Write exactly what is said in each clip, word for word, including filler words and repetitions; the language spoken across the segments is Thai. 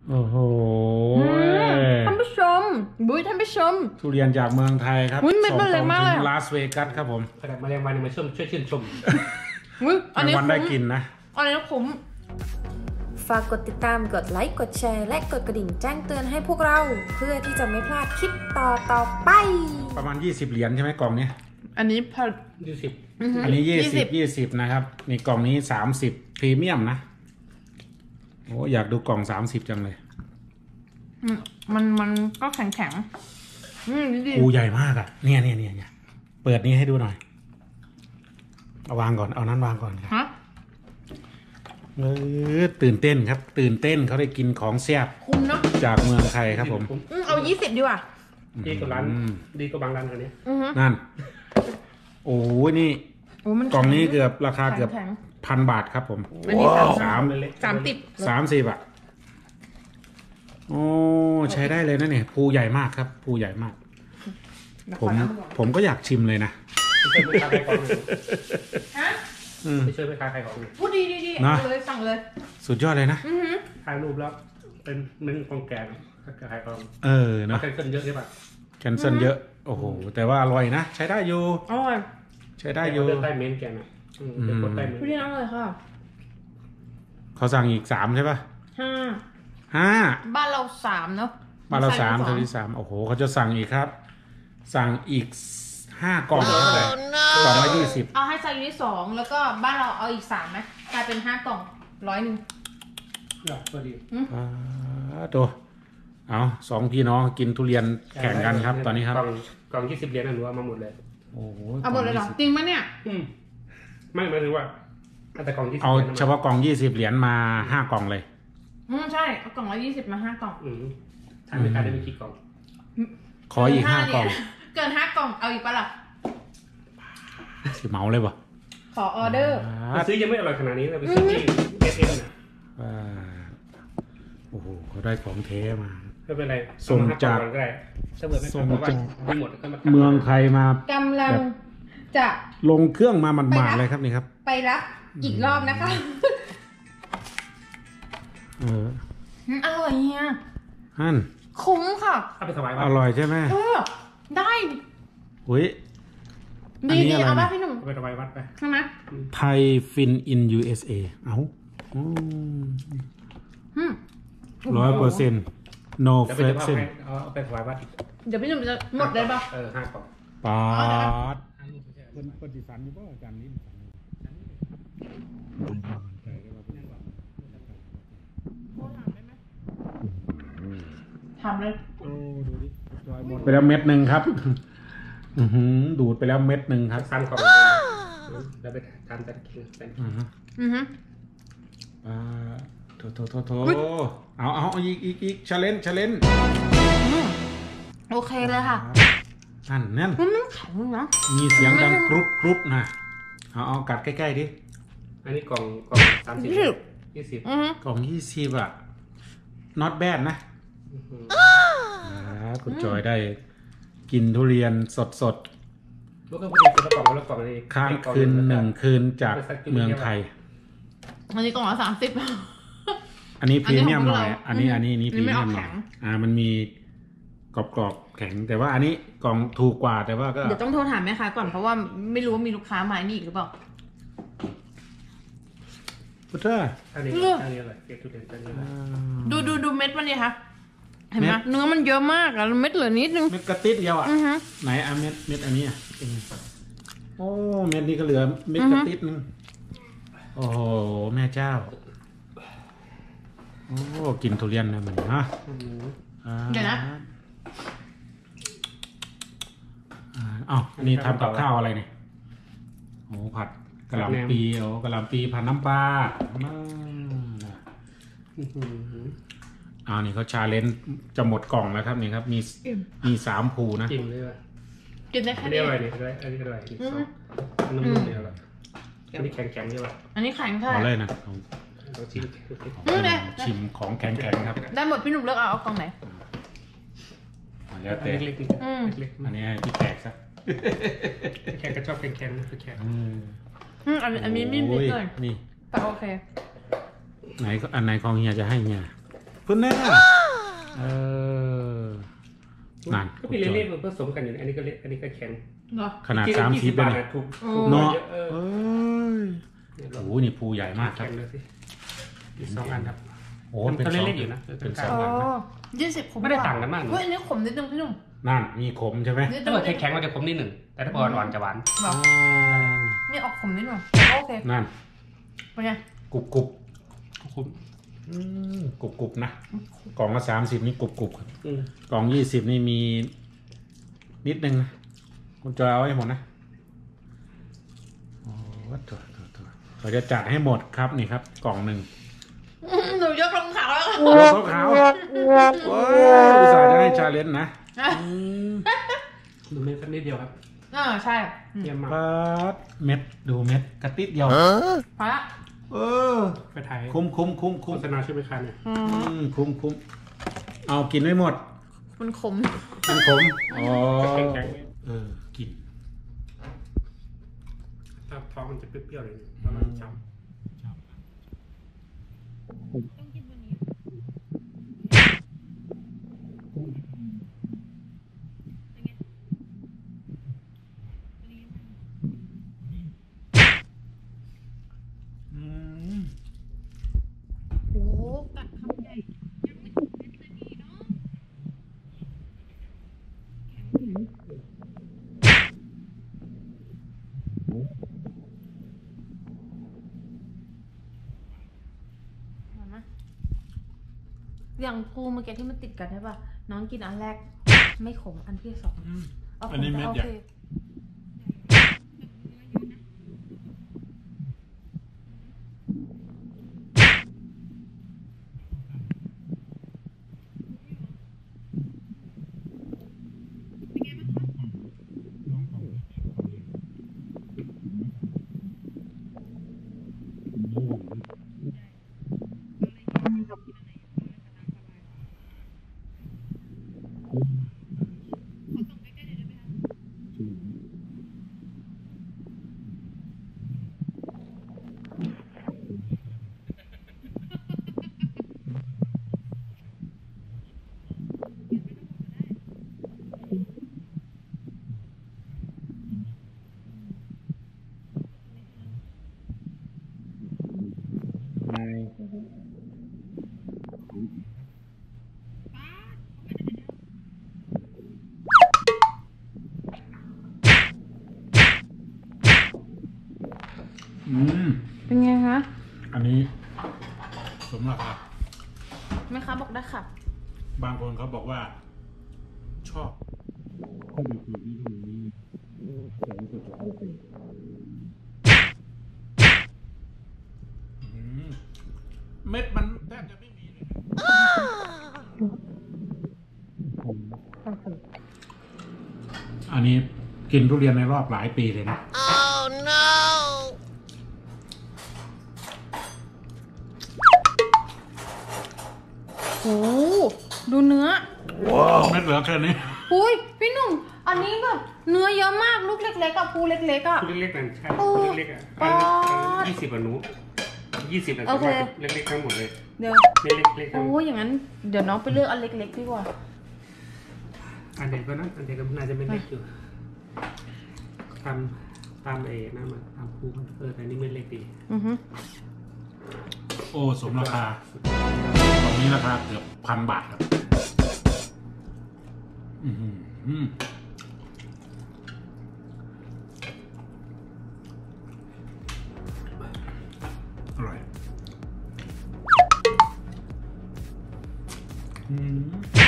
โอ้โหท่านผู้ชมบุ้ยท่านผู้ชมทุเรียนจากเมืองไทยครับส่งตรงถึงลาสเวกัสครับผมขนาดมาเรียนวันนี้มาช่วยช่วยชื่นชมอันนี้วันได้กินนะอันนี้คุ้มฝากกดติดตามกดไลค์กดแชร์และกดกระดิ่งแจ้งเตือนให้พวกเราเพื่อที่จะไม่พลาดคลิปต่อต่อไปประมาณยี่สิบเหรียญใช่ไหมกล่องนี้อันนี้พอยี่สิบอันนี้ยี่สิบยี่สิบนะครับนี่กล่องนี้สามสิบพรีเมียมนะโอ้อยากดูกล่องสามสิบจังเลยมันมันก็แข็งแข็งปูใหญ่มากอ่ะเนี่ยเนี่ยเนี่ยเปิดนี้ให้ดูหน่อยเอาวางก่อนเอานั้นวางก่อนครับเออตื่นเต้นครับตื่นเต้นเขาได้กินของแซ่บคุ้มเนาะจากเมืองไทยครับผมเอายี่สิบดีกว่าดีกว่าร้านดีกว่าบางร้านคนนี้นั่นโอ้ยนี่กล่องนี้เกือบราคาเกือบพันบาทครับผมสามสามสิบสามสิบอ่ะโอ้ใช้ได้เลยนะเนี่ยภูใหญ่มากครับภูใหญ่มากผมผมก็อยากชิมเลยนะไม่ช่วยไปขายใครของพูดดีดีดีเอาเลยสั่งเลยสุดยอดเลยนะถ่ายรูปแล้วเป็นนึ่งของแกงขายของเออเนาะแคนเซิลเยอะใช่ปะแคนเซิลเยอะโอ้โหแต่ว่าอร่อยนะใช้ได้อยู่อร่อยใช้ได้อยู่เดินใต้เมนแกงอ่ะเดินบนใต้เมนพูดดีอร่อยค่ะเขาสั่งอีกสามใช่ปะห้าห้าบ้านเราสามเนาะบ้านเราสามเท่าที่สามโอ้โหเขาจะสั่งอีกครับสั่งอีกห้ากล่องเท่าไหร่กล่องละยี่สิบเอาให้ไซส์ที่สองแล้วก็บ้านเราเอาอีกสามไหมกลายเป็นห้ากล่องร้อยหนึ่งอยากพอดีอ่าตัวเอาสองพี่น้องกินทุเรียนแข่งกันครับตอนนี้ครับกล่องกล่องยี่สิบเหรียญนั่นหนูเอามาหมดเลยโอ้โหเอาหมดเลยเหรอจริงไหมเนี่ยไม่หมายถึงว่าแต่กล่องยี่สิบเอาเฉพาะกล่องยี่สิบเหรียญมาห้ากล่องเลยอืมใช่เอากล่องละยี่สิบมาห้ากล่องอืมทานไม่ทานได้ไม่กี่กล่องขออีกห้ากล่องเกินห้ากล่องเอาอีกปะล่ะสิเมาเลยป่ะขอออเดอร์ซื้อยังไม่อร่อยขนาดนี้เลยไปซื้อที่เอสเอสนะโอ้โหเขาได้ของเทมาไม่เป็นไรส่งจากส่งจากเมืองไทยมากำลังจะลงเครื่องมามันมาเลยครับนี่ครับไปรับอีกรอบนะคะเอออร่อยเฮียฮั่นคุ้มค่ะเอาไปถวายวัดอร่อยใช่ไหมเออได้อุ้ยดีดีเอาบ้าพี่หนุ่มไปถวายวัดไปใช่ไหมไทยฟินอิน ยู เอส เอ เอ้าร้อยเปอร์เซ็นต์ no fat เส้นเอาไปถวายวัดเดี๋ยวพี่หนุ่มจะหมดเลยป่ะเออห้ากล่องปาดคนปฏิสันอยู่ป่ะอาจารย์นี่ทำเลยดูดิไปแล้วเม็ดหนึ่งครับดูดไปแล้วเม็ดหนึ่งครับซ้ำของแล้วไปทานแต่กินแต่อือฮึอ่าโถโถโถโถเอาเอาอีกอีกอีกชาเลนจ์ชาเลนจ์โอเคเลยค่ะนั่นนั่นมันแข็งนะมีเสียงดังกรุบกรุบนะเอาเอากัดใกล้ๆดิอันนี้กล่องกล่องสามสิบยี่สิบกล่องยี่สิบอะ not bad นะคุณจอยได้กินทุเรียนสดสดค้างคืนหนึ่งคืนจากเมืองไทยอันนี้กล่องละสามสิบอันนี้พรีเมียมหน่อยอันนี้อันนี้นี่พรีเมียมหน่อยอ่ามันมีกรอบกรอบแข็งแต่ว่าอันนี้กล่องถูกกว่าแต่ว่าก็เดี๋ยวต้องโทรถามแม่ค้าก่อนเพราะว่าไม่รู้ว่ามีลูกค้ามานี่อีกหรือเปล่าพุทธะอันนี้อันนี้อะไรเก็บทุเรียนอันนี้ดูดูดูเม็ดมันดิคะเห็นไหมเนื้อมันเยอะมากอะเม็ดเหลือนิดนึงเม็ดกระติดเดียวอ่ะไหนอ่ะเม็ดเม็ดอันนี้อ่ะโอ้เม็ดนี้ก็เหลือเม็ดกระติดนึงโอ้โหแม่เจ้าโอ้กินทุเรียนนะมันนะเดี๋ยวนะอ้าวนี่ทำกับข้าวอะไรเนี่ยโอ้ผัดกะหล่ำปีโอ้กะหล่ำปีผัดน้ำปลาอ้าวนี่เขาชาเลนจ์จะหมดกล่องแล้วครับนี่ครับมีมีสามภูนะกินเลยว่ะกินได้แค่นี้อะไรนี่อะไรอันนี้อะไรอีกสองน้ำมันเนี่ยอะไรอันนี้แข็งแข็งใช่ป่ะอันนี้แข็งใช่เอาเลยนะชิมชิมของแข็งแข็งครับได้หมดพี่หนุ่มเลือกเอาเอากล่องไหนแล้วแต่อันนี้พี่แขกซะแขกก็ชอบแข็งแข็งคือแขกอืมอันนี้ไม่มีเลยนี่แต่โอเคไหนก็อันไหนของเฮียจะให้เฮียคุณแน่เออนั่นก็มีเล่นๆผสมกันอยู่อันนี้ก็เล็กอันนี้ก็แข็งเหรอขนาดสามสิบเลยถูกเนาะเออเอ้ยโอ้โหนี่ภูใหญ่มากครับแข็งเลยสิอีกสองอันครับโอ้เป็นเป็นเล่สองนๆอยู่นะเป็นสองอ๋ออันนะยี่สิบขมไม่ได้ต่างกันมากเฮ้ยอันนี้ขมนิดนึงพี่หนุ่มนั่นมีขมใช่ไหมนิดนึถ้าง เกิดแข็งๆมันจะขมนิดหนึ่งแต่ถ้าพออ่อนๆจะหวานเหรออ๋อนี่ออกขมนิดหน่อยโอเคนั่นเป็นไงกรุบกรุบคุ้มอืมกรุบกรุบนะกล่องละสามสิบนี่กรุบกรุบครับอืมกล่องยี่สิบนี่มีนิดนึงนะคุณจอยเอาให้หมดนะโอ้ตัวตัวตัวเราจะจัดให้หมดครับนี่ครับ กล่องหนึ่งหนูยกรองเท้าแล้วยกขาวว้าวอุตส่าห์จะให้ชาเลนจ์นะดูเม็ดสักนิดเดียวครับอ่าใช่เยี่ยมมากปัดเม็ดดูเม็ดกระติดเดียวพอละเออไปถ่ายคุ้มคุ้มคุ้มโฆคุ้มษณาช่วยไปขายหน่อยอือืมคุ้มคุ้มเอากินไม่หมดมันขมมันขมอ๋อแข็งเออกินๆถ้าท้องมันจะเปรี้ยวๆเลยประมาณช้ำอืมโอ้กัดคำใหญ่ยังไม่ถึงเม็ดเลยพี่น้องอย่างภูเมื่อกี้ที่มันติดกันใช่ป่ะน้องกินอันแรกไม่ขมอันที่สองเอาขอันมนี้แต่เม็ดโอใหญ่เคอืมเป็นไงคะอันนี้สมราคาแม่ค้าบอกได้ค่ะบางคนเขาบอกว่า ชอบข้อดีคือที่ตรงนี้แสงสว่างอืมเม็ดมันแทบจะไม่มีเลยอันนี้กินทุเรียนในรอบหลายปีเลยนะ oh no โอ้ดูเนื้อว้าวเม็ดเหลือแค่นี้อุ้ยพี่หนุ่มอันนี้แบบเนื้อเยอะมากลูกเล็กๆกับภูเล็กๆอ่ะคุณเล็กๆนั่นใช่โอ้คุณเล็กๆอ่ะอ๋อัอนยี่สิบอ่ะหนูยี่สิบอ่ะโอเคเล็กๆทั้งหมดเลยเดี๋ยวเล็กๆทั้งหมโอ้ดยอย่างนั้นเดี๋ยวน้องไปเลือกอันเล็กๆดีกว่าอันเด็กก็นั้นอันเด็กก็น่าจะไม่เล็กอยู่ตามตามเอนะมันตามคูมันเออแต่นี่ไม่เล็กดีอือฮึโอ้สมราคาตรงนี้ราคาเกือบพันบาทครับ อือหืออร่อยอืม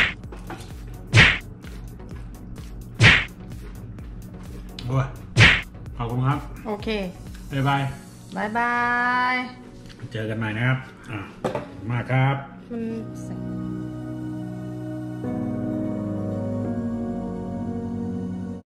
โอ้ยขอบคุณครับโอเคบ๊ายบายบายบายเจอกันใหม่นะครับ อ่า มาครับมัน